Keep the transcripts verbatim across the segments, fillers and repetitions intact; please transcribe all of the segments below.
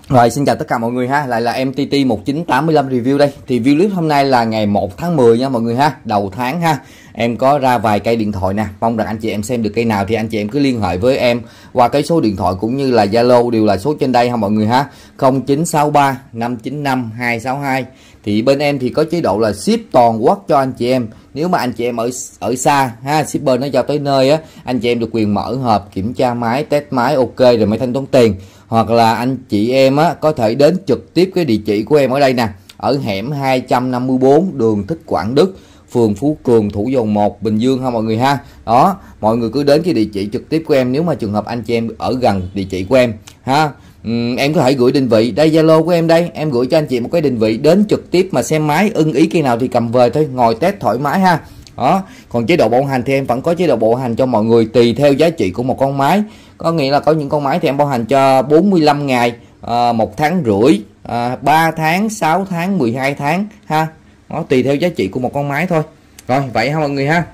Rồi, xin chào tất cả mọi người ha, lại là em tê tê một chín tám lăm review đây. Thì video clip hôm nay là ngày một tháng mười nha mọi người ha, đầu tháng ha. Em có ra vài cây điện thoại nè, mong rằng anh chị em xem được cây nào thì anh chị em cứ liên hệ với em qua cái số điện thoại cũng như là Zalo đều là số trên đây ha mọi người ha. không chín sáu ba năm chín năm hai sáu hai. Thì bên em thì có chế độ là ship toàn quốc cho anh chị em. Nếu mà anh chị em ở ở xa ha, shipper nó giao tới nơi á, anh chị em được quyền mở hộp, kiểm tra máy, test máy ok rồi mới thanh toán tiền. Hoặc là anh chị em á có thể đến trực tiếp cái địa chỉ của em ở đây nè, ở hẻm hai trăm năm mươi bốn đường Thích Quảng Đức, phường Phú Cường, Thủ Dầu Một, Bình Dương ha mọi người ha. Đó, mọi người cứ đến cái địa chỉ trực tiếp của em nếu mà trường hợp anh chị em ở gần địa chỉ của em ha. Uhm, em có thể gửi định vị đây, Zalo của em đây, em gửi cho anh chị một cái định vị, đến trực tiếp mà xem máy ưng ý cây nào thì cầm về thôi, ngồi test thoải mái ha. Đó, còn chế độ bảo hành thì em vẫn có chế độ bảo hành cho mọi người tùy theo giá trị của một con máy. Có nghĩa là có những con máy thì em bảo hành cho bốn mươi lăm ngày, à, một tháng rưỡi, à, ba tháng, sáu tháng, mười hai tháng ha. Đó, tùy theo giá trị của một con máy thôi. Rồi vậy ha mọi người ha.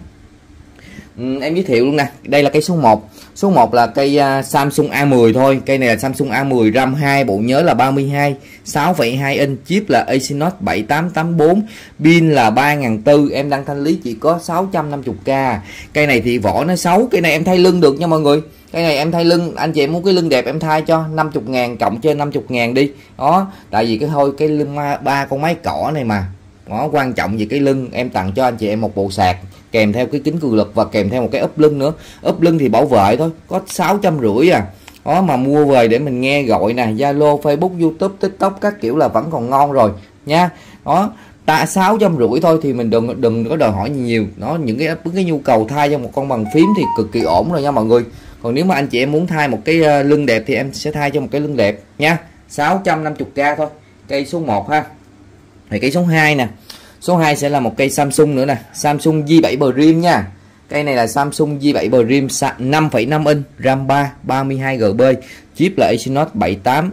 Ừ, em giới thiệu luôn nè, đây là cây số một. Số một là cây uh, Samsung A mười thôi. Cây này là Samsung A mười, RAM hai, bộ nhớ là ba mươi hai, sáu phẩy hai inch, chip là Exynos bảy tám tám bốn, pin là ba nghìn bốn trăm. Em đang thanh lý chỉ có sáu trăm năm mươi k. Cây này thì vỏ nó xấu, cây này em thay lưng được nha mọi người. Cái này em thay lưng, anh chị em muốn cái lưng đẹp em thay cho năm mươi ngàn cộng trên năm mươi ngàn đi. Đó, tại vì cái thôi cái lưng ba con máy cỏ này mà. Đó, quan trọng về cái lưng, em tặng cho anh chị em một bộ sạc kèm theo cái kính cường lực và kèm theo một cái ốp lưng nữa. Ốp lưng thì bảo vệ thôi, có sáu trăm rưỡi à. Đó mà mua về để mình nghe gọi nè, Zalo, Facebook, YouTube, TikTok các kiểu là vẫn còn ngon rồi nha. Đó, ta sáu trăm rưỡi thôi thì mình đừng đừng có đòi hỏi nhiều. Nó những cái cái nhu cầu thay cho một con bàn phím thì cực kỳ ổn rồi nha mọi người. Còn nếu mà anh chị em muốn thay một cái lưng đẹp thì em sẽ thay cho một cái lưng đẹp nha. sáu trăm năm mươi k thôi. Cây số một ha. Thì cây số hai nè. Số hai sẽ là một cây Samsung nữa nè, Samsung J bảy Prime nha. Cây này là Samsung J bảy Prime năm phẩy năm inch, RAM ba, ba mươi hai gi bi, chip là Exynos bảy tám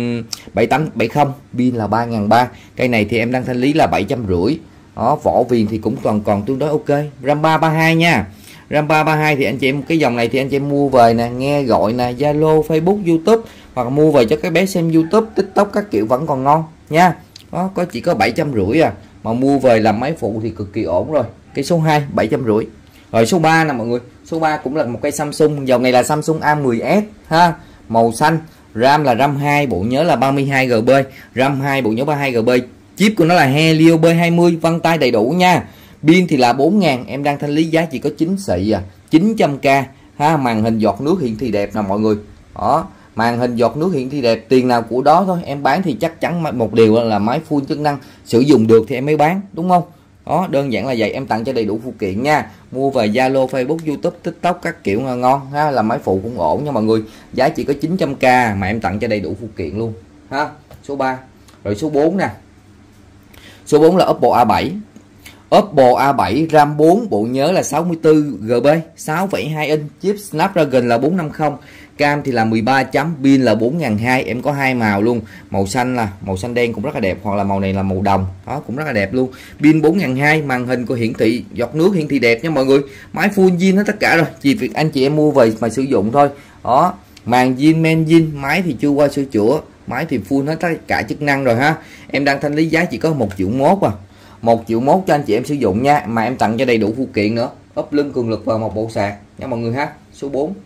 bảy tám bảy không, pin là ba nghìn ba trăm. Cây này thì em đang thanh lý là bảy trăm rưỡi. Đó, vỏ viền thì cũng còn còn tương đối ok. RAM ba ba mươi hai nha. RAM ba ba mươi hai thì anh chị em cái dòng này thì anh chị em mua về nè, nghe gọi nè, Zalo, Facebook, YouTube, hoặc mua về cho cái bé xem YouTube, TikTok các kiểu vẫn còn ngon nha. Đó, có chỉ có bảy trăm rưỡi à, mà mua về làm máy phụ thì cực kỳ ổn rồi. Cái số hai bảy trăm rưỡi. Rồi số ba nè mọi người, số ba cũng là một cây Samsung, dòng này là Samsung A mười S ha, màu xanh, RAM là RAM hai, bộ nhớ là ba mươi hai gi bi, RAM hai, bộ nhớ ba mươi hai gi bi, chip của nó là Helio B hai mươi, vân tay đầy đủ nha. Pin thì là bốn nghìn, em đang thanh lý giá chỉ có chín xị à, chín trăm k ha. Màn hình giọt nước hiển thị đẹp nè mọi người. Đó, màn hình giọt nước hiển thị đẹp, tiền nào của đó thôi. Em bán thì chắc chắn một điều là máy full chức năng, sử dụng được thì em mới bán, đúng không? Đó, đơn giản là vậy. Em tặng cho đầy đủ phụ kiện nha. Mua về Zalo, Facebook, YouTube, TikTok các kiểu ngon ha, làm máy phụ cũng ổn nha mọi người. Giá chỉ có chín trăm k mà em tặng cho đầy đủ phụ kiện luôn ha. Số ba. Rồi số bốn nè. Số bốn là Oppo A bảy. Oppo A bảy, RAM bốn, bộ nhớ là sáu mươi tư gi bi, sáu phẩy hai inch, chip Snapdragon là bốn năm không, cam thì là mười ba chấm, pin là bốn nghìn hai trăm. Em có hai màu luôn, màu xanh là màu xanh đen cũng rất là đẹp, hoặc là màu này là màu đồng, đó cũng rất là đẹp luôn. Pin bốn nghìn hai trăm, màn hình của hiển thị giọt nước hiển thị đẹp nha mọi người. Máy full zin hết tất cả rồi, chỉ việc anh chị em mua về mà sử dụng thôi. Đó, màn zin, men zin, máy thì chưa qua sửa chữa, máy thì full hết tất cả chức năng rồi ha. Em đang thanh lý giá chỉ có một triệu mốt à. một triệu mốt cho anh chị em sử dụng nha, mà em tặng cho đầy đủ phụ kiện nữa, ốp lưng cường lực và một bộ sạc nha mọi người ha. Số bốn.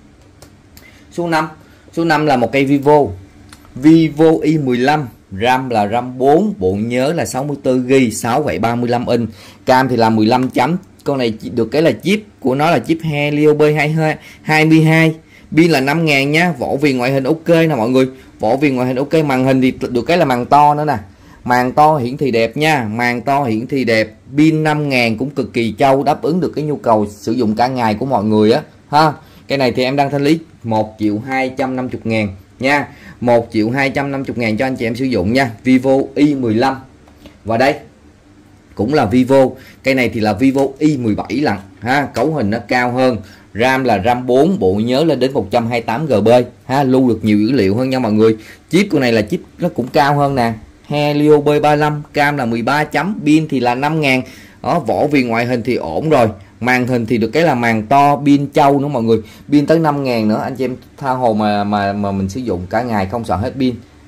Số năm. Số năm là một cây Vivo. Vivo Y mười lăm, RAM là RAM bốn, bộ nhớ là sáu mươi tư gi bi, sáu phẩy ba mươi lăm inch, cam thì là mười lăm chấm. Con này được cái là chip của nó là chip Helio B hai mươi hai, pin là năm nghìn nha. Vỏ viền ngoại hình ok nè mọi người, vỏ viền ngoại hình ok. Màn hình thì được cái là màn to nữa nè, màn to hiển thị đẹp nha, màn to hiển thị đẹp. Pin năm nghìn cũng cực kỳ trâu, đáp ứng được cái nhu cầu sử dụng cả ngày của mọi người á ha. Cái này thì em đang thanh lý một triệu hai trăm năm mươi ngàn nha, một triệu hai trăm năm mươi ngàn cho anh chị em sử dụng nha. Vivo Y mười lăm. Và đây cũng là Vivo, cây này thì là Vivo Y mười bảy lần ha, cấu hình nó cao hơn, RAM là RAM bốn, bộ nhớ lên đến một trăm hai mươi tám gi bi ha, lưu được nhiều dữ liệu hơn nha mọi người. Chip của này là chip nó cũng cao hơn nè, Helio B ba mươi lăm, cam là mười ba chấm, pin thì là năm nghìn. Đó, vỏ viền ngoại hình thì ổn rồi. Màn hình thì được cái là màn to, pin trâu nữa mọi người, pin tới năm nghìn nữa, anh chị em tha hồ mà mà mà mình sử dụng cả ngày không sợ hết pin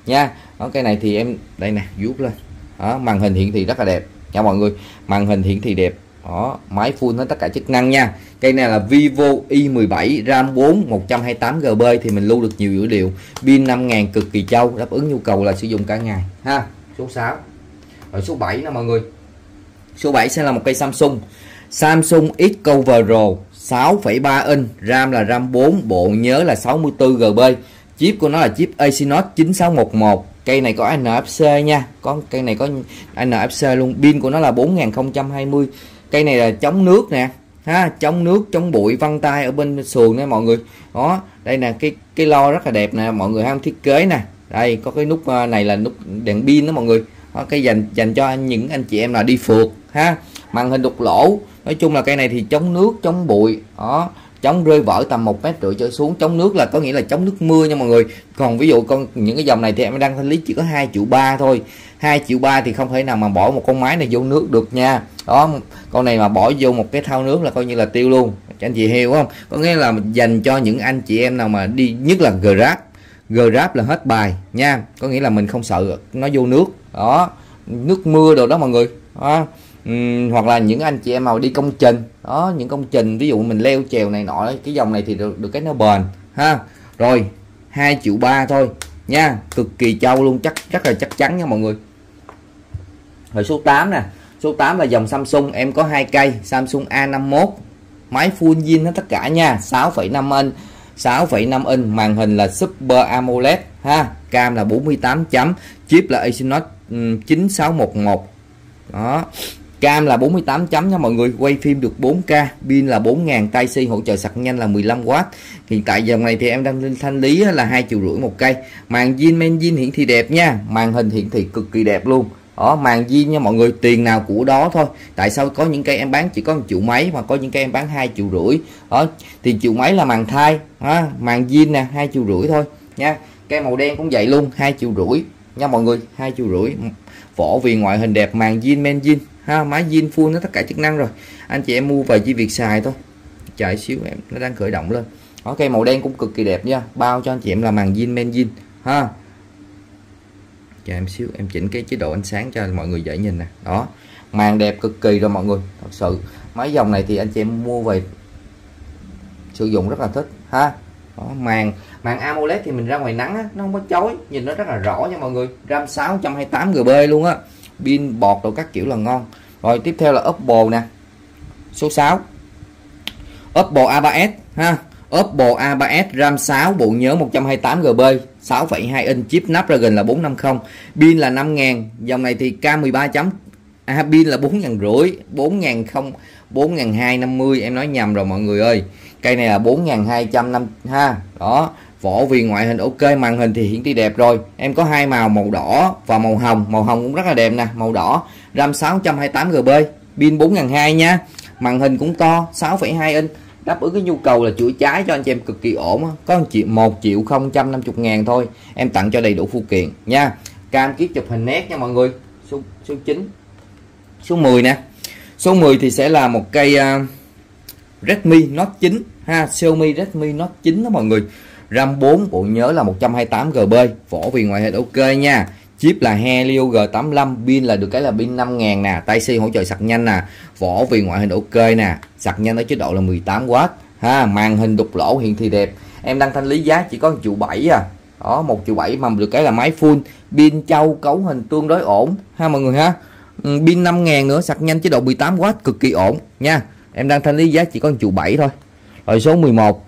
nha. Đó, cái này thì em đây nè, vuốt lên. Đó, màn hình hiển thị rất là đẹp nha mọi người, màn hình hiển thị đẹp. Đó, máy full hết tất cả chức năng nha. Cây này là Vivo i mười bảy, RAM bốn, một trăm hai mươi tám gi bi thì mình lưu được nhiều dữ liệu, pin năm ngàn cực kỳ trâu, đáp ứng nhu cầu là sử dụng cả ngày ha. Số sáu. Rồi số bảy nè mọi người. Số bảy sẽ là một cây Samsung. Samsung Xcover Pro sáu phẩy ba inch, RAM là RAM bốn, bộ nhớ là sáu mươi tư gi bi. Chip của nó là chip Exynos chín sáu một một. Cây này có en ép xê nha, có cây này có en ép xê luôn. Pin của nó là bốn nghìn không trăm hai mươi. Cây này là chống nước nè ha, chống nước, chống bụi, vân tay ở bên sườn nè mọi người. Đó, đây nè, cái cái lo rất là đẹp nè mọi người ha, thiết kế nè. Đây có cái nút này là nút đèn pin đó mọi người. Đó, cái dành dành cho những anh chị em là đi phượt ha. Màn hình đục lỗ. Nói chung là cây này thì chống nước, chống bụi. Đó, chống rơi vỡ tầm một mét rưỡi trở xuống. Chống nước là có nghĩa là chống nước mưa nha mọi người. Còn ví dụ con những cái dòng này thì em đang thanh lý chỉ có hai triệu ba thôi. hai triệu ba thì không thể nào mà bỏ một con máy này vô nước được nha. Đó, con này mà bỏ vô một cái thau nước là coi như là tiêu luôn. Anh chị hiểu không? Có nghĩa là dành cho những anh chị em nào mà đi, nhất là Grab. Grab là hết bài nha. Có nghĩa là mình không sợ nó vô nước. Đó, nước mưa đồ đó mọi người. Đó. Uhm, hoặc là những anh chị em nào đi công trình đó, những công trình ví dụ mình leo trèo này nọ, cái dòng này thì được, được cái nó bền ha. Rồi hai triệu ba thôi nha, cực kỳ trâu luôn, chắc rất là chắc chắn nha mọi người. Rồi số tám nè. Số tám là dòng Samsung, em có hai cây Samsung A năm mốt, máy full zin hết tất cả nha, sáu phẩy năm inch, sáu phẩy năm inch, màn hình là Super AMOLED ha, cam là bốn mươi tám chấm, chip là Exynos chín sáu một một. Đó, cam là bốn mươi tám chấm nha mọi người, quay phim được bốn K, pin là bốn nghìn, Type-C hỗ trợ sạc nhanh là mười lăm oát. Hiện tại dòng này thì em đang lên thanh lý là hai triệu rưỡi một cây. Màn zin main zin hiển thị đẹp nha, màn hình hiển thị cực kỳ đẹp luôn. Đó, màn zin nha mọi người, tiền nào của đó thôi. Tại sao có những cây em bán chỉ có một triệu mấy mà có những cây em bán hai triệu rưỡi. Đó, thì triệu mấy là màn thai, đó, màn zin nè hai triệu rưỡi thôi nha. Cây màu đen cũng vậy luôn, hai triệu rưỡi nha mọi người, hai triệu rưỡi. Vỏ viền ngoại hình đẹp, màn zin main zin ha, máy zin full nó tất cả chức năng rồi. Anh chị em mua về chỉ việc xài thôi. Chạy xíu em nó đang khởi động lên. Đó, cây màu đen cũng cực kỳ đẹp nha, bao cho anh chị em là màn zin main zin ha. Chờ em xíu, em chỉnh cái chế độ ánh sáng cho mọi người dễ nhìn nè. Đó, màn đẹp cực kỳ rồi mọi người, thật sự mấy dòng này thì anh chị em mua về sử dụng rất là thích ha. Đó, màn màn AMOLED thì mình ra ngoài nắng á, nó không có chói, nhìn nó rất là rõ nha mọi người. RAM sáu trăm hai mươi tám gi bi luôn á, pin bọt đồ các kiểu là ngon. Rồi tiếp theo là Oppo nè. Số sáu Oppo A ba S ha. Oppo A ba S, RAM sáu, bộ nhớ một trăm hai mươi tám gi bi, sáu phẩy hai inch, chip Snapdragon là bốn năm không, pin là năm nghìn. Dòng này thì cam mười ba chấm, à, pin là bốn nghìn rưỡi, bốn nghìn không, bốn nghìn hai trăm năm mươi, em nói nhầm rồi mọi người ơi. Cây này là bốn nghìn hai trăm năm ha. Đó, vỏ viền ngoại hình ok, màn hình thì hiển thị đẹp rồi. Em có hai màu, màu đỏ và màu hồng. Màu hồng cũng rất là đẹp nè, màu đỏ. RAM sáu trăm hai mươi tám gi bi, pin bốn nghìn hai trăm nha. Màn hình cũng to, sáu phẩy hai inch, đáp ứng cái nhu cầu là chữa cháy cho anh chị em cực kỳ ổn. Có một triệu một triệu không trăm năm mươi ngàn thôi, em tặng cho đầy đủ phụ kiện nha. Cam kiết chụp hình nét nha mọi người. Số số chín. Số mười nè. Số mười thì sẽ là một cây uh, Redmi Note chín ha, Xiaomi Redmi Note chín đó mọi người. RAM bốn, bộ nhớ là một trăm hai mươi tám gi bi, vỏ viền ngoại hình ok nha. Chip là Helio G tám mươi lăm, pin là được cái là pin năm nghìn nè, Type-C hỗ trợ sạc nhanh nè, vỏ viền ngoại hình ok nè, sạc nhanh ở chế độ là mười tám oát ha, màn hình đục lỗ hiển thị đẹp. Em đang thanh lý giá chỉ có một triệu bảy à. Đó, một triệu bảy mà được cái là máy full, pin trâu, cấu hình tương đối ổn ha mọi người ha. Pin năm nghìn nữa, sạc nhanh chế độ mười tám oát cực kỳ ổn nha. Em đang thanh lý giá chỉ có một triệu bảy thôi. Rồi số mười một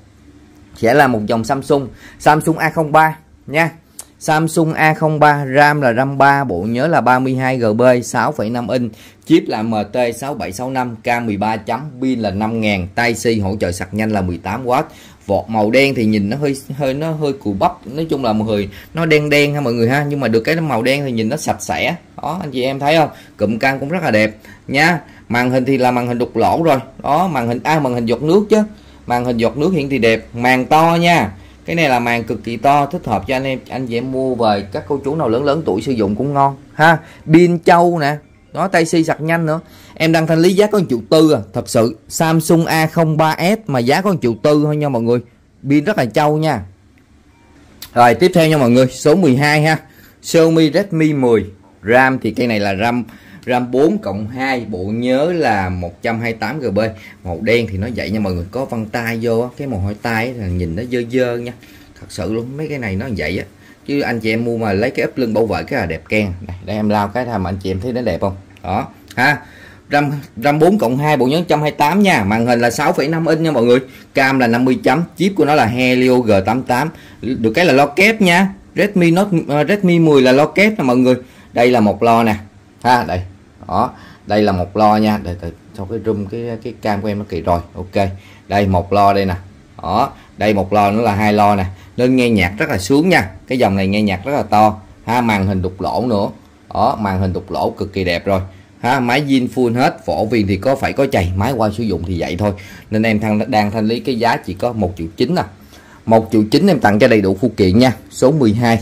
sẽ là một dòng Samsung, Samsung A không ba nha. Samsung A không ba, RAM là RAM ba, bộ nhớ là ba mươi hai gi bi, sáu phẩy năm inch, chip là M T sáu bảy sáu năm, cam mười ba chấm, pin là năm nghìn, Type-C hỗ trợ sạc nhanh là mười tám oát. Vỏ màu đen thì nhìn nó hơi hơi nó hơi cù bắp, nói chung là người nó đen đen ha mọi người ha, nhưng mà được cái màu đen thì nhìn nó sạch sẽ. Đó, anh chị em thấy không? Cụm cam cũng rất là đẹp nha. Màn hình thì là màn hình đục lỗ rồi. Đó, màn hình à màn hình giọt nước chứ. Màn hình giọt nước hiển thị đẹp, màn to nha. Cái này là màn cực kỳ to, thích hợp cho anh em anh chị em mua về các cô chú nào lớn lớn tuổi sử dụng cũng ngon ha. Pin trâu nè, nó Type-C sạc nhanh nữa. Em đang thanh lý giá có một triệu tư à. Thật sự Samsung A không ba S mà giá có một triệu tư thôi nha mọi người. Pin rất là trâu nha. Rồi tiếp theo nha mọi người, số mười hai ha. Xiaomi Redmi mười. RAM thì cây này là RAM RAM bốn cộng hai, bộ nhớ là một trăm hai mươi tám gi bi. Màu đen thì nó vậy nha mọi người, có vân tay vô cái màu hỏi tay là nhìn nó dơ dơ nha. Thật sự luôn, mấy cái này nó vậy á. Chứ anh chị em mua mà lấy cái ốp lưng bảo vệ cái là đẹp keng. Đây, đây em lao cái mà anh chị em thấy nó đẹp không? Đó, ha. RAM RAM bốn cộng hai, bộ nhớ một trăm hai mươi tám nha. Màn hình là sáu phẩy năm inch nha mọi người. Cam là năm mươi chấm, chip của nó là Helio G tám mươi tám. Được cái là lo kép nha. Redmi Note uh, Redmi mười là lo kép nè mọi người. Đây là một lo nè. Ha, đây. Đó, đây là một lo nha. Để cho cái room cái cái cam của em nó kỳ rồi. Ok. Đây một lo đây nè. Đó, đây một lo nữa là hai lo nè. Nên nghe nhạc rất là sướng nha. Cái dòng này nghe nhạc rất là to. Ha, màn hình đục lỗ nữa. Đó, màn hình đục lỗ cực kỳ đẹp rồi. Ha, máy zin full hết, vỏ viền thì có phải có chày, máy qua sử dụng thì vậy thôi. Nên em thăng đang thanh lý cái giá chỉ có một triệu chín nè. một triệu chín em tặng cho đầy đủ phụ kiện nha. Số mười hai.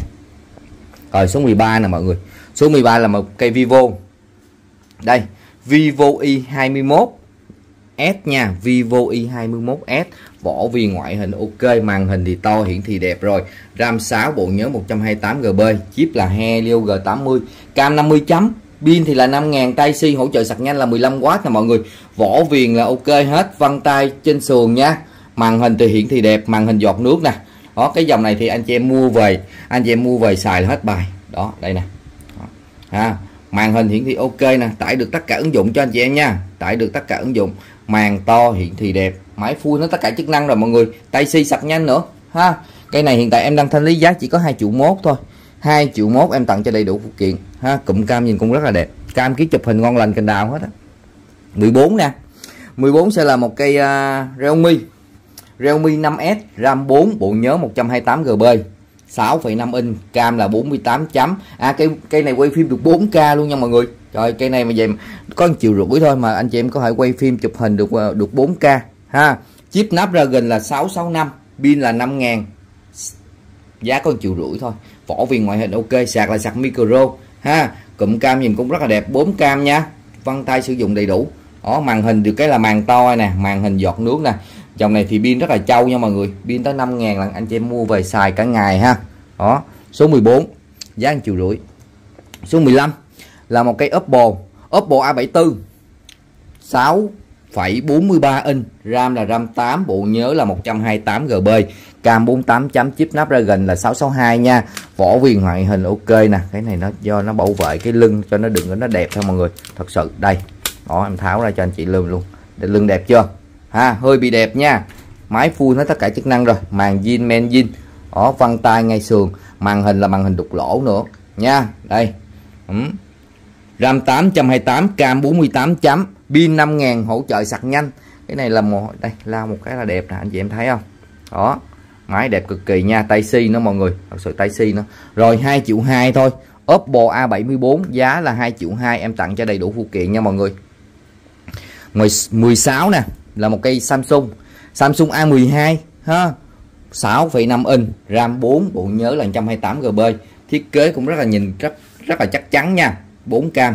Rồi số mười ba nè mọi người. Số mười ba là một cây Vivo. Đây, Vivo i hai mươi mốt S nha, Vivo i hai mươi mốt S, vỏ viền ngoại hình ok, màn hình thì to, hiển thị đẹp rồi. RAM sáu, bộ nhớ một trăm hai mươi tám gi bi, chip là Helio G tám mươi, cam năm mươi chấm, pin thì là năm nghìn, Type-C hỗ trợ sạc nhanh là mười lăm oát nè mọi người. Vỏ viền là ok hết, vân tay trên sườn nha. Màn hình thì hiển thị đẹp, màn hình giọt nước nè. Đó, cái dòng này thì anh chị em mua về, anh chị em mua về xài là hết bài. Đó, đây nè. Đó. Ha, màn hình hiển thị ok nè, tải được tất cả ứng dụng cho anh chị em nha, tải được tất cả ứng dụng. Màn to, hiển thị đẹp, máy full nó tất cả chức năng rồi mọi người. Type-C sạc nhanh nữa ha. Cái này hiện tại em đang thanh lý giá chỉ có hai triệu mốt thôi. hai triệu mốt em tặng cho đầy đủ phụ kiện ha. Cụm cam nhìn cũng rất là đẹp, cam ký chụp hình ngon lành cành đào hết á. mười bốn nè. mười bốn sẽ là một cây uh, Realme Realme năm S, RAM bốn, bộ nhớ một trăm hai mươi tám gi bi, sáu phẩy năm inch, cam là bốn mươi tám chấm. À, cây cây này quay phim được bốn K luôn nha mọi người. Trời, cây này mà về có một triệu rưỡi thôi mà anh chị em có thể quay phim chụp hình được được bốn K ha. Chip Snapdragon là sáu sáu năm, pin là năm nghìn, giá có một triệu rưỡi thôi. Vỏ viền ngoại hình ok, sạc là sạc micro ha. Cụm cam nhìn cũng rất là đẹp, bốn cam nha, vân tay sử dụng đầy đủ. Đó, màn hình được cái là màn to nè, màn hình giọt nước nè. Dòng này thì pin rất là trâu nha mọi người, pin tới năm nghìn là anh chị em mua về xài cả ngày ha. Đó, số mười bốn giá một triệu rưỡi. Số mười lăm là một cây Oppo Oppo A bảy mươi tư, sáu phẩy bốn mươi ba inch, RAM là RAM tám, bộ nhớ là một trăm hai mươi tám gi bi, cam bốn mươi tám chấm, chip Snapdragon là sáu sáu hai nha. Vỏ viền ngoại hình ok nè, cái này nó do nó bảo vệ cái lưng cho nó đừng có nó đẹp thôi mọi người. Thật sự đây. Đó, em tháo ra cho anh chị lườm luôn. Để lưng đẹp chưa? Ha, hơi bị đẹp nha. Máy full hết tất cả chức năng rồi, màn zin men zin. Đó, vân tay ngay sườn, màn hình là màn hình đục lỗ nữa nha. Đây. Ừ. RAM tám một trăm hai mươi tám, cam bốn mươi tám chấm, pin năm nghìn, hỗ trợ sạc nhanh. Cái này là một đây, lao một cái là đẹp nè, anh chị em thấy không? Đó, máy đẹp cực kỳ nha, Type-C nữa mọi người, thật sự Type-C nữa. Rồi hai triệu hai thôi. Oppo A bảy mươi bốn giá là hai triệu hai, em tặng cho đầy đủ phụ kiện nha mọi người. mười sáu nè, là một cây Samsung Samsung A mười hai ha, sáu phẩy năm inch, RAM bốn, bộ nhớ là một trăm hai mươi tám gi bi, thiết kế cũng rất là nhìn rất rất là chắc chắn nha, bốn cam,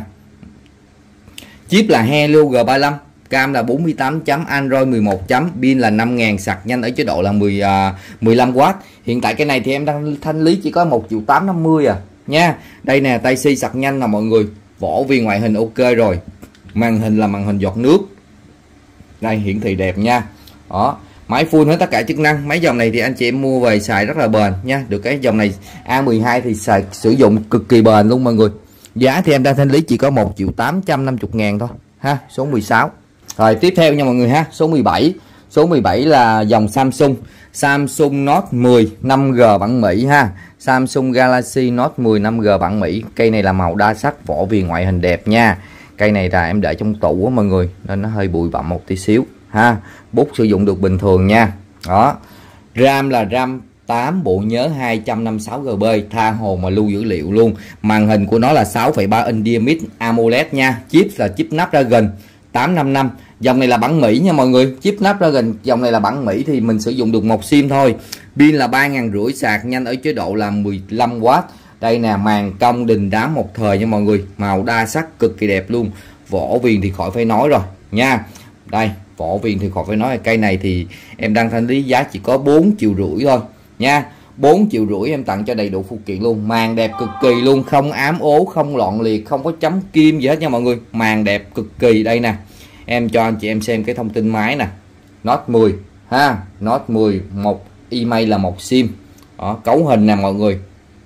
chip là Helio G ba mươi lăm, cam là bốn mươi tám chấm, Android mười một chấm, pin là năm nghìn, sạc nhanh ở chế độ là mười, mười lăm oát. Hiện tại cái này thì em đang thanh lý chỉ có một triệu tám trăm năm mươi à nha. Đây nè, Type-C sạc nhanh là mọi người, vỏ viền ngoại hình ok rồi, màn hình là màn hình giọt nước, đây hiển thị đẹp nha. Đó, máy full hết tất cả chức năng. Mấy dòng này thì anh chị em mua về xài rất là bền nha. Được cái dòng này A mười hai thì xài sử dụng cực kỳ bền luôn mọi người. Giá thì em đang thanh lý chỉ có một triệu tám trăm năm mươi ngàn thôi ha. Số mười sáu. Rồi tiếp theo nha mọi người ha, số mười bảy. Số mười bảy là dòng Samsung Samsung Note mười năm G bản Mỹ ha. Samsung Galaxy Note mười năm G bản Mỹ. Cây này là màu đa sắc, vỏ viền ngoại hình đẹp nha. Cây này là em để trong tủ á mọi người, nên nó hơi bụi bặm một tí xíu ha. Bút sử dụng được bình thường nha. Đó, RAM là RAM tám, bộ nhớ hai trăm năm mươi sáu gi bi, tha hồ mà lưu dữ liệu luôn. Màn hình của nó là sáu phẩy ba inch DMX AMOLED nha. Chip là chip Snapdragon tám năm năm. Dòng này là bản Mỹ nha mọi người. Chip Snapdragon dòng này là bản Mỹ thì mình sử dụng được một sim thôi. Pin là ba nghìn rưỡi, sạc nhanh ở chế độ là mười lăm oát. Đây nè, màn cong đình đám một thời nha mọi người, màu đa sắc cực kỳ đẹp luôn. Vỏ viền thì khỏi phải nói rồi nha. Đây, vỏ viền thì khỏi phải nói. Cây này thì em đang thanh lý giá chỉ có bốn triệu rưỡi thôi nha. bốn triệu rưỡi em tặng cho đầy đủ phụ kiện luôn. Màn đẹp cực kỳ luôn, không ám ố, không loạn liệt, không có chấm kim gì hết nha mọi người. Màn đẹp cực kỳ. Đây nè, em cho anh chị em xem cái thông tin máy nè. Note mười ha, Note mười, một email là một sim. Đó, cấu hình nè mọi người.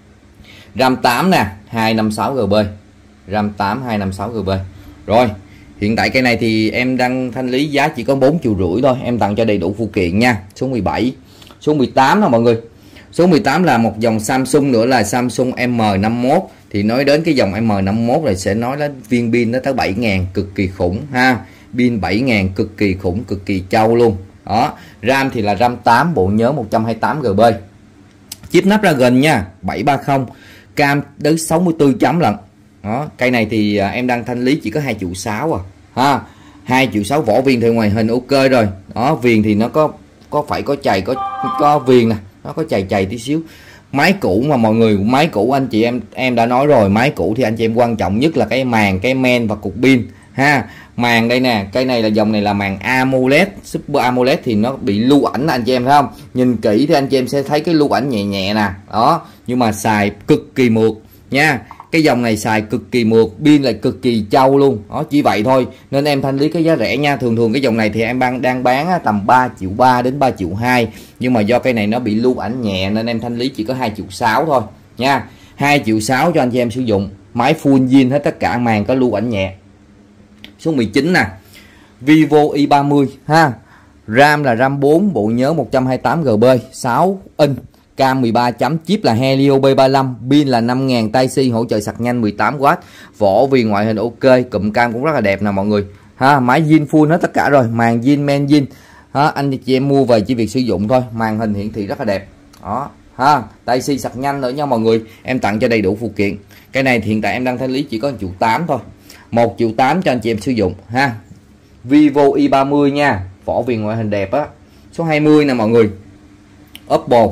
RAM tám nè, hai trăm năm mươi sáu gi bi. RAM tám hai trăm năm mươi sáu gi bi. Rồi, hiện tại cây này thì em đang thanh lý giá chỉ có bốn triệu rưỡi thôi, em tặng cho đầy đủ phụ kiện nha. Số mười bảy, số mười tám nè mọi người. Số mười tám là một dòng Samsung nữa là Samsung M năm mốt. Thì nói đến cái dòng M năm mốt này sẽ nói đến viên pin nó tới bảy ngàn, cực kỳ khủng ha. Pin bảy ngàn cực kỳ khủng, cực kỳ trâu luôn. Đó, RAM thì là RAM tám, bộ nhớ một trăm hai mươi tám gi bi. Chip Snapdragon nha, bảy ba không, cam đến sáu mươi tư chấm lận. Đó, cây này thì à, em đang thanh lý chỉ có hai triệu sáu à. Ha, hai triệu sáu, vỏ viền thì ngoài hình ok rồi. Đó, viền thì nó có có phải có chày, có có viền nè, nó có chày chày tí xíu. Máy cũ mà mọi người, máy cũ anh chị em em đã nói rồi, máy cũ thì anh chị em quan trọng nhất là cái màn, cái men và cục pin ha. Màn đây nè, cái này là dòng này là màn AMOLED, Super AMOLED thì nó bị lưu ảnh anh chị em thấy không? Nhìn kỹ thì anh chị em sẽ thấy cái lưu ảnh nhẹ nhẹ nè. Đó, nhưng mà xài cực kỳ mượt nha. Cái dòng này xài cực kỳ mượt, pin lại cực kỳ trâu luôn. Đó, chỉ vậy thôi nên em thanh lý cái giá rẻ nha. Thường thường cái dòng này thì em đang đang bán tầm ba triệu ba đến ba triệu hai, nhưng mà do cái này nó bị lưu ảnh nhẹ nên em thanh lý chỉ có hai triệu sáu thôi nha. hai triệu sáu cho anh chị em sử dụng. Máy full zin hết tất cả, màn có lưu ảnh nhẹ. Số mười chín nè, Vivo i ba mươi ha. RAM là RAM bốn, bộ nhớ một trăm hai mươi tám gi bi, sáu inch, cam mười ba chấm, chip là Helio B ba mươi lăm, pin là năm nghìn Type-C, hỗ trợ sạc nhanh mười tám oát, vỏ viền ngoại hình ok, cụm cam cũng rất là đẹp nè mọi người ha. Máy zin full hết tất cả rồi, màn zin, men zin ha. Anh chị em mua về chỉ việc sử dụng thôi, màn hình hiển thị rất là đẹp. Đó ha, Type-C sạc nhanh nữa nha mọi người. Em tặng cho đầy đủ phụ kiện. Cái này thì hiện tại em đang thanh lý chỉ có một triệu tám thôi, một triệu tám cho anh chị em sử dụng ha. Vivo i ba mươi nha, vỏ viền ngoại hình đẹp á. Số hai mươi nè mọi người, Oppo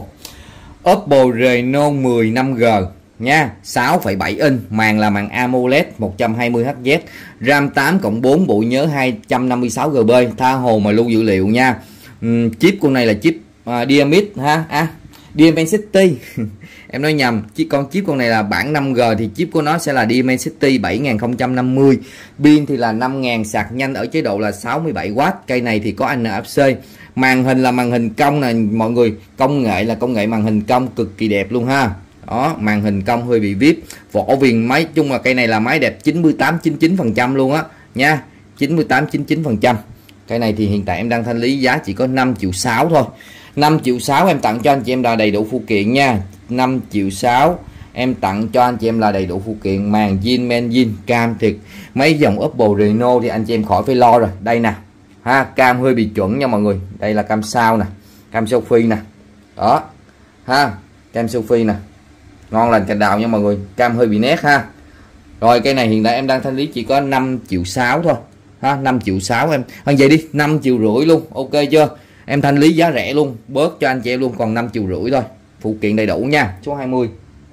Oppo Reno mười năm G nha, sáu phẩy bảy inch, màn là màn AMOLED một trăm hai mươi héc, RAM tám cộng bốn, bộ nhớ hai trăm năm mươi sáu gi bi, tha hồ mà lưu dữ liệu nha. uhm, Chip con này là chip uh, Dimensity ha, à, Dimensity em nói nhầm, chỉ con chip con này là bản năm G thì chip của nó sẽ là Dimensity bảy nghìn không trăm năm mươi. Pin thì là năm nghìn, sạc nhanh ở chế độ là sáu mươi bảy oát. Cây này thì có en ép xê. Màn hình là màn hình cong nè mọi người, công nghệ là công nghệ màn hình cong cực kỳ đẹp luôn ha. Đó, màn hình cong hơi bị vip. Vỏ viền máy chung là cây này là máy đẹp chín mươi tám chín mươi chín phần trăm luôn á nha, chín mươi tám chín mươi chín phần trăm. Cái này thì hiện tại em đang thanh lý giá chỉ có năm triệu sáu thôi. năm triệu sáu em tặng cho anh chị em là đầy đủ phụ kiện nha. năm triệu sáu em tặng cho anh chị em là đầy đủ phụ kiện, màn zin, men zin, cam thiệt. Mấy dòng Oppo Reno thì anh chị em khỏi phải lo rồi. Đây nè ha, cam hơi bị chuẩn nha mọi người. Đây là cam sao nè, cam selfie nè. Đó ha, cam selfie nè, ngon lành cành đào nha mọi người. Cam hơi bị nét ha. Rồi cây này hiện tại em đang thanh lý chỉ có năm triệu sáu thôi ha, năm triệu sáu em. Hơn vậy đi, năm triệu rưỡi luôn, ok chưa? Em thanh lý giá rẻ luôn, bớt cho anh chị em luôn, còn năm triệu rưỡi thôi. Phụ kiện đầy đủ nha. Số hai mươi,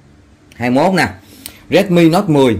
hai mươi mốt nè, Redmi Note mười,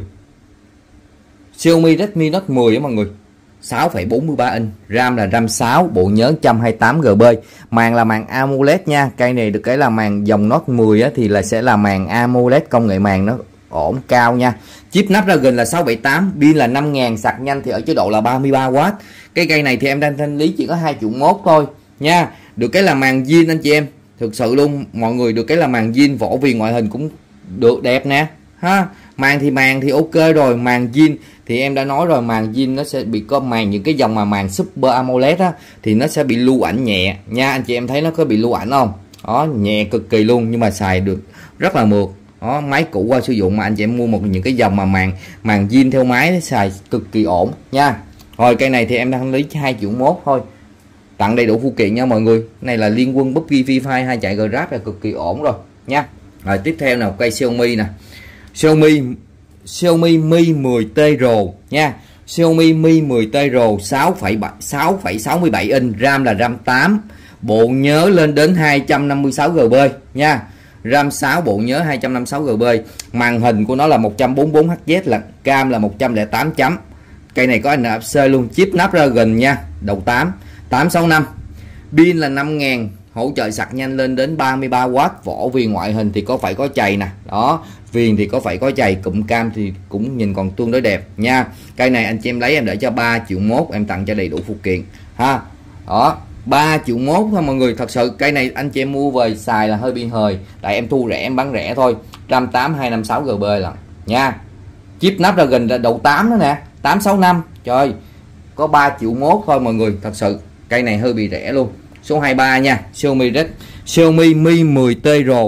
Xiaomi Redmi Note mười á mọi người, sáu phẩy bốn mươi ba inch, RAM là RAM sáu, bộ nhớ một trăm hai mươi tám gi bi, màn là màn AMOLED nha. Cây này được cái là màn dòng Note mười á, thì là sẽ là màn AMOLED, công nghệ màn nó ổn cao nha. Chip Snapdragon là sáu bảy tám, pin là năm nghìn, sạc nhanh thì ở chế độ là ba mươi ba oát. Cái cây này thì em đang thanh lý chỉ có hai triệu mốt thôi nha. Được cái là màn zin anh chị em, thực sự luôn mọi người, được cái là màn zin, vỏ viền ngoại hình cũng được đẹp nè ha. Màn thì màn thì ok rồi, màn zin thì em đã nói rồi, màn zin nó sẽ bị có màn, những cái dòng mà màn Super AMOLED á thì nó sẽ bị lưu ảnh nhẹ nha. Anh chị em thấy nó có bị lưu ảnh không? Đó, nhẹ cực kỳ luôn, nhưng mà xài được rất là mượt. Đó, máy cũ qua sử dụng mà anh chị em mua một những cái dòng mà màn màn zin theo máy nó xài cực kỳ ổn nha. Rồi cây này thì em đang lấy hai triệu mốt thôi, tặng đầy đủ phụ kiện nha mọi người. Cái này là liên quân pê u bê giê, Free Fire hay chạy Grab là cực kỳ ổn rồi nha. Rồi tiếp theo nào, cây Xiaomi nè, Xiaomi Xiaomi Mi mười T Pro nha. Xiaomi Mi mười T Pro sáu phẩy sáu mươi bảy inch, RAM là RAM tám, bộ nhớ lên đến hai trăm năm mươi sáu gi bi nha. RAM sáu, bộ nhớ hai trăm năm mươi sáu gi bi, màn hình của nó là một trăm bốn mươi tư héc, là cam là một trăm lẻ tám chấm. Cây này có en ép xê luôn, chip Snapdragon nha, đầu tám, tám sáu năm, pin là năm nghìn, hỗ trợ sạc nhanh lên đến ba mươi ba oát, vỏ viền ngoại hình thì có phải có chày nè, đó, viền thì có phải có chày, cụm cam thì cũng nhìn còn tương đối đẹp nha. Cây này anh chị em lấy em để cho ba triệu mốt, em tặng cho đầy đủ phụ kiện ha. Đó, ba triệu mốt thôi mọi người. Thật sự cây này anh chị em mua về xài là hơi bị hời, tại em thu rẻ em bán rẻ thôi, một tám hai năm sáu G B là nha. Chip Snapdragon là đầu tám đó nè, tám sáu năm, trời, có ba triệu mốt thôi mọi người. Thật sự cây này hơi bị rẻ luôn. Số hai mươi ba nha, Xiaomi Red Xiaomi Mi mười T Pro.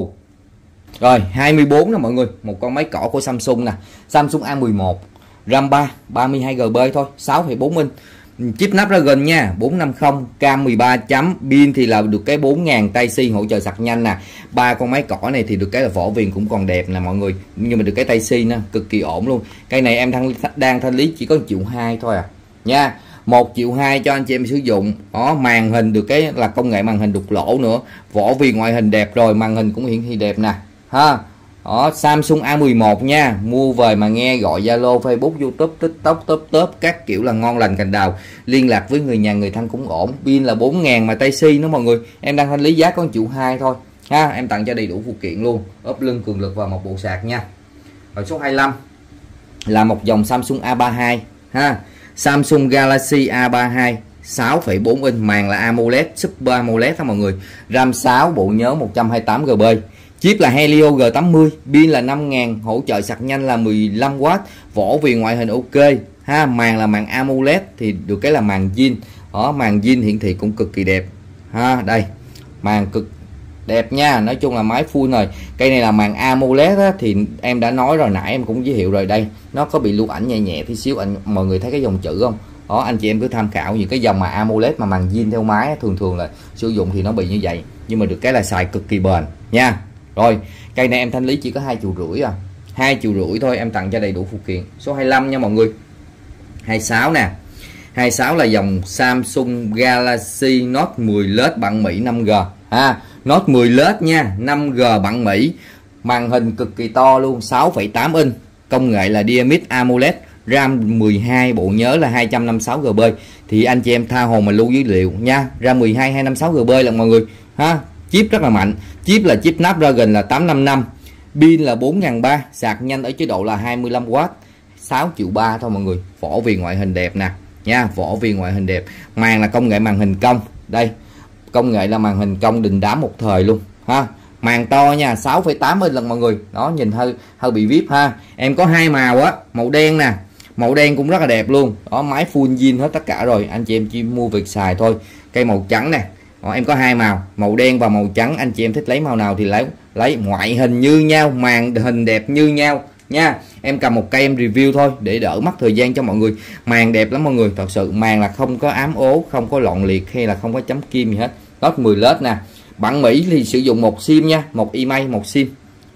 Rồi hai mươi bốn nè mọi người, một con máy cỏ của Samsung nè, Samsung A mười một, RAM ba, ba mươi hai G B thôi, sáu phẩy bốn inch. Chip Snapdragon nha, bốn năm không, cam mười ba chấm, pin thì là được cái bốn nghìn Type-C hỗ trợ sạc nhanh nè. Ba con máy cỏ này thì được cái là vỏ viền cũng còn đẹp nè mọi người, nhưng mà được cái Type-C nè, cực kỳ ổn luôn. Cây này em đang đang thanh lý chỉ có một triệu hai thôi à nha. Một triệu hai cho anh chị em sử dụng. Đó, màn hình được cái là công nghệ màn hình đục lỗ nữa, vỏ viền ngoại hình đẹp rồi, màn hình cũng hiển thị đẹp nè ha. Đó, Samsung A mười một nha, mua về mà nghe gọi Zalo, Facebook, YouTube, TikTok, top top các kiểu là ngon lành cành đào, liên lạc với người nhà người thân cũng ổn. Pin là bốn nghìn mà Type-C nữa mọi người, em đang thanh lý giá có một triệu hai thôi ha, em tặng cho đầy đủ phụ kiện luôn, ốp lưng cường lực và một bộ sạc nha. Rồi số hai mươi lăm là một dòng Samsung A ba mươi hai ha, Samsung Galaxy A ba mươi hai, sáu phẩy bốn inch, màn là AMOLED, Super AMOLED đó mọi người, RAM sáu, bộ nhớ một trăm hai mươi tám G B. Chip là Helio G tám mươi, pin là năm nghìn, hỗ trợ sạc nhanh là mười lăm oát, vỏ viền ngoại hình ok ha, màn là màn AMOLED thì được cái là màn zin. Đó, màn zin hiển thị cũng cực kỳ đẹp ha, đây màn cực đẹp nha. Nói chung là máy full rồi. Cây này là màn AMOLED á, thì em đã nói rồi, nãy em cũng giới thiệu rồi, đây nó có bị lưu ảnh nhẹ nhẹ tí xíu, anh mọi người thấy cái dòng chữ không? Đó, anh chị em cứ tham khảo những cái dòng mà AMOLED mà màn zin theo máy thường thường là sử dụng thì nó bị như vậy, nhưng mà được cái là xài cực kỳ bền nha. Rồi cây này em thanh lý chỉ có hai triệu rưỡi à, hai triệu rưỡi thôi, em tặng cho đầy đủ phụ kiện. Số hai mươi lăm nha mọi người. hai mươi sáu nè, hai mươi sáu là dòng Samsung Galaxy Note mười L E D bản Mỹ năm G ha, Note mười L E D nha, năm G bản Mỹ, màn hình cực kỳ to luôn, sáu phẩy tám inch, công nghệ là đê em ích AMOLED, RAM mười hai, bộ nhớ là hai trăm năm mươi sáu G B. Thì anh chị em tha hồ mà lưu dữ liệu nha, RAM mười hai, hai trăm năm mươi sáu G B là mọi người ha. Chip rất là mạnh, chip là chip Snapdragon là tám năm năm, pin là bốn nghìn ba trăm, sạc nhanh ở chế độ là hai mươi lăm oát, sáu triệu ba thôi mọi người. Vỏ viền ngoại hình đẹp nè nha, vỏ viền ngoại hình đẹp, màn là công nghệ màn hình cong, đây công nghệ là màn hình cong đình đám một thời luôn ha, màn to nha, sáu phẩy tám inch lần mọi người. Đó, nhìn hơi hơi bị vip ha. Em có hai màu á, màu đen nè, màu đen cũng rất là đẹp luôn. Đó, máy full zin hết tất cả rồi, anh chị em chỉ mua việc xài thôi. Cây màu trắng nè. Đó, em có hai màu, màu đen và màu trắng, anh chị em thích lấy màu nào thì lấy, lấy ngoại hình như nhau, màn hình đẹp như nhau nha. Em cầm một cây em review thôi để đỡ mất thời gian cho mọi người. Màn đẹp lắm mọi người, thật sự màn là không có ám ố, không có loạn liệt hay là không có chấm kim gì hết. Note mười L E D nè, bản Mỹ thì sử dụng một sim nha, một email một sim.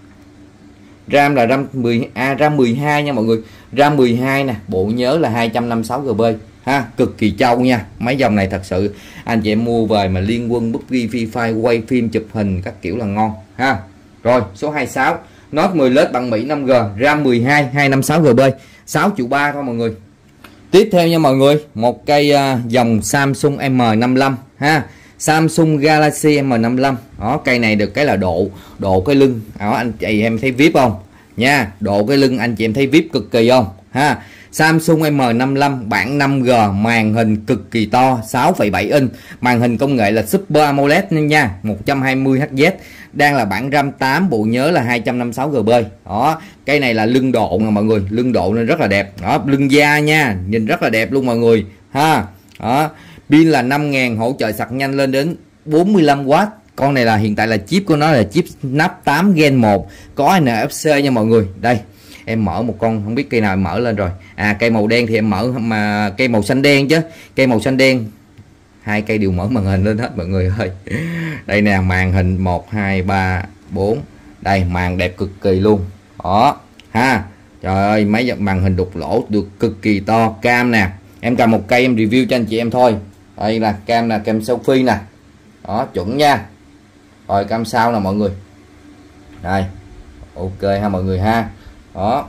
RAM là RAM mười à, RAM mười hai nha mọi người, RAM mười hai nè, bộ nhớ là hai trăm năm mươi sáu G B ha, cực kỳ trâu nha. Mấy dòng này thật sự anh chị em mua về mà liên quân bút ghi Free Fire, quay phim chụp hình các kiểu là ngon ha. Rồi số hai mươi sáu, Note mười L E D bản Mỹ năm G, RAM mười hai, hai trăm năm mươi sáu G B, sáu triệu ba thôi mọi người. Tiếp theo nha mọi người, một cây uh, dòng Samsung M năm mươi lăm ha, Samsung Galaxy M năm mươi lăm. Đó, cây này được cái là độ độ cái lưng. Đó, anh chị em thấy vip không nha, độ cái lưng anh chị em thấy vip cực kỳ không ha. Samsung M năm mươi lăm bản năm G, màn hình cực kỳ to, sáu phẩy bảy inch, màn hình công nghệ là Super AMOLED nha, một trăm hai mươi héc, đang là bản RAM tám, bộ nhớ là hai trăm năm mươi sáu G B. Đó, cây này là lưng độ nè mọi người, lưng độ nên rất là đẹp. Đó, lưng da nha, nhìn rất là đẹp luôn mọi người ha. Đó, pin là năm nghìn, hỗ trợ sạc nhanh lên đến bốn mươi lăm oát. Con này là hiện tại là chip của nó là chip Snap tám Gen một, có en ép xê nha mọi người. Đây em mở một con, không biết cây nào em mở lên rồi. À, cây màu đen thì em mở, mà cây màu xanh đen chứ, cây màu xanh đen hai cây đều mở màn hình lên hết mọi người ơi. Đây nè, màn hình một hai ba bốn, đây màn đẹp cực kỳ luôn. Đó ha, trời ơi, mấy màn hình đục lỗ được cực kỳ to. Cam nè, em cầm một cây em review cho anh chị em thôi. Đây là cam, là cam selfie nè, đó chuẩn nha. Rồi cam sau nè mọi người, đây ok ha mọi người ha. Đó,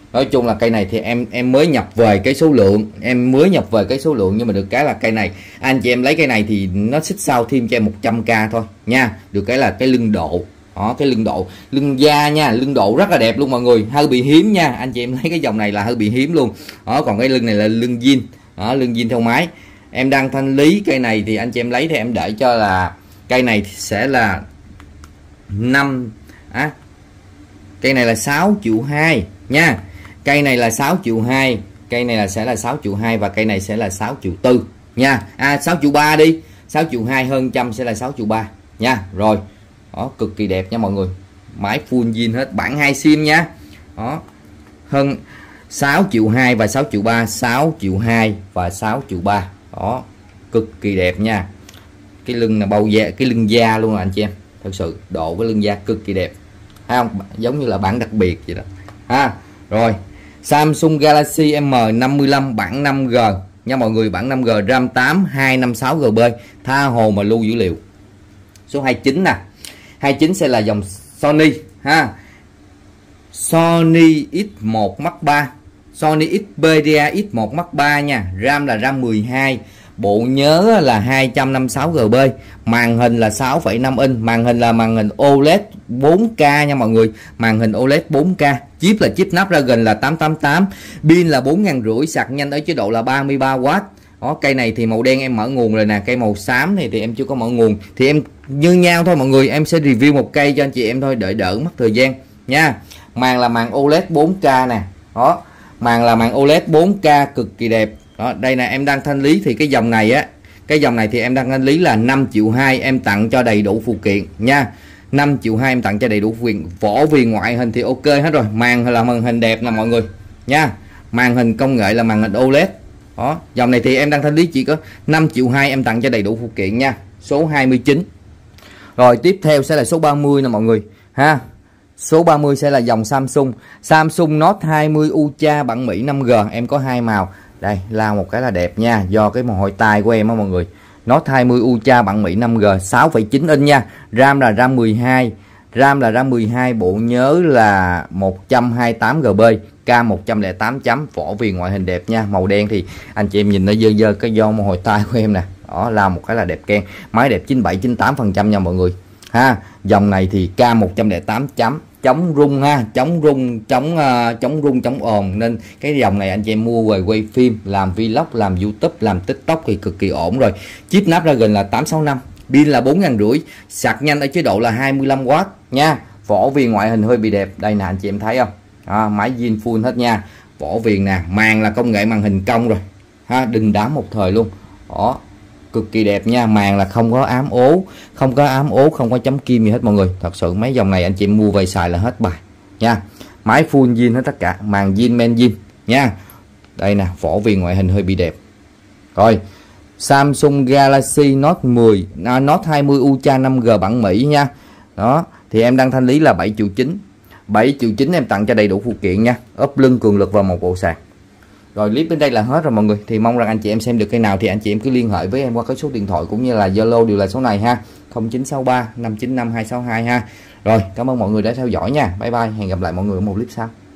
Nói chung là cây này thì em em mới nhập về cái số lượng, em mới nhập về cái số lượng nhưng mà được cái là cây này anh chị em lấy cây này thì nó xích sau thêm cho em một trăm k thôi nha. Được cái là cái lưng độ. Đó, cái lưng độ, lưng da nha, lưng độ rất là đẹp luôn mọi người, hơi bị hiếm nha. Anh chị em lấy cái dòng này là hơi bị hiếm luôn. Đó, còn cái lưng này là lưng zin. Đó, lưng zin theo máy. Em đang thanh lý cây này thì anh chị em lấy thì em để cho là cây này sẽ là năm á. Cây này là sáu triệu hai nha. Cây này là sáu triệu hai, cây này là sẽ là sáu triệu hai và cây này sẽ là sáu triệu tư nha. À sáu triệu ba đi. sáu triệu hai hơn trăm sẽ là sáu triệu ba nha. Rồi. Đó, cực kỳ đẹp nha mọi người. Máy full zin hết, bản hai sim nha. Đó. Hơn sáu triệu hai và sáu triệu ba, sáu triệu hai và sáu triệu ba. Đó, cực kỳ đẹp nha. Cái lưng là bầu da, cái lưng da luôn rồi anh chị em. Thật sự độ với lưng da cực kỳ đẹp. Thấy không? Giống như là bản đặc biệt vậy đó. Ha. Rồi, Samsung Galaxy M năm mươi lăm bản năm G nha mọi người, bản năm G, RAM tám, hai trăm năm mươi sáu gi bi, tha hồ mà lưu dữ liệu. Số hai mươi chín nè. hai mươi chín sẽ là dòng Sony ha. Sony X một Mark ba, Sony Xperia X một Mark ba nha. RAM là RAM mười hai, bộ nhớ là hai trăm năm mươi sáu gi bi, màn hình là sáu phẩy năm inch, màn hình là màn hình ô led bốn K nha mọi người, màn hình ô led bốn K, chip là chip Snapdragon là tám tám tám, pin là bốn nghìn năm trăm, sạc nhanh ở chế độ là ba mươi ba oát. Đó, cây này thì màu đen em mở nguồn rồi nè, cây màu xám này thì em chưa có mở nguồn, thì em như nhau thôi mọi người, em sẽ review một cây cho anh chị em thôi, đợi đỡ mất thời gian nha. Màn là màn ô led bốn K nè. Đó, màn là màn ô led bốn K cực kỳ đẹp. Đó, đây nè, em đang thanh lý thì cái dòng này á, cái dòng này thì em đang thanh lý là năm triệu hai, em tặng cho đầy đủ phụ kiện nha. năm triệu hai em tặng cho đầy đủ phụ kiện. Vỏ viền ngoại hình thì ok hết rồi, màn là màn hình đẹp nè mọi người nha. Màn hình công nghệ là màn hình ô led. Đó, dòng này thì em đang thanh lý chỉ có năm triệu hai, em tặng cho đầy đủ phụ kiện nha. Số hai mươi chín. Rồi tiếp theo sẽ là số ba mươi nè mọi người ha. Số ba mươi sẽ là dòng Samsung, Samsung Note hai mươi Ultra bản Mỹ năm G, em có hai màu. Đây, lao một cái là đẹp nha, do cái mồ hôi tai của em á mọi người. Note hai mươi Ultra bản Mỹ năm G, sáu phẩy chín inch nha. RAM là RAM mười hai, RAM là RAM mười hai, bộ nhớ là một trăm hai mươi tám gi bi, cam một trăm lẻ tám chấm, vỏ viền ngoại hình đẹp nha. Màu đen thì anh chị em nhìn nó dơ dơ cái do mồ hôi tai của em nè. Đó, lao một cái là đẹp keng. Máy đẹp chín mươi bảy chín mươi tám phần trăm nha mọi người. Ha, dòng này thì cam một trăm lẻ tám chấm, chống rung ha, chống rung, chống uh, chống rung, chống ồn, nên cái dòng này anh chị em mua về quay phim, làm vlog, làm YouTube, làm TikTok thì cực kỳ ổn rồi. Chip Snapdragon là tám sáu năm, pin là bốn nghìn năm trăm, sạc nhanh ở chế độ là hai mươi lăm oát nha. Vỏ viền ngoại hình hơi bị đẹp, đây nè anh chị em thấy không? À, máy zin full hết nha. Vỏ viền nè, màn là công nghệ màn hình cong rồi ha, đình đám một thời luôn. Đó, cực kỳ đẹp nha. Màn là không có ám ố, không có ám ố, không có chấm kim gì hết mọi người. Thật sự mấy dòng này anh chị mua về xài là hết bài nha. Máy full zin hết tất cả, màn zin, men zin nha. Đây nè, vỏ viền ngoại hình hơi bị đẹp. Rồi, Samsung Galaxy Note mười, à, Note hai mươi Ultra năm G bản Mỹ nha. Đó, thì em đang thanh lý là bảy triệu chín, bảy triệu chín em tặng cho đầy đủ phụ kiện nha, ốp lưng, cường lực và một bộ sạc. Rồi clip đến đây là hết rồi mọi người. Thì mong rằng anh chị em xem được cái nào thì anh chị em cứ liên hệ với em qua cái số điện thoại cũng như là Zalo đều là số này ha, không chín sáu ba năm chín năm hai sáu hai ha. Rồi, cảm ơn mọi người đã theo dõi nha. Bye bye, hẹn gặp lại mọi người ở một clip sau.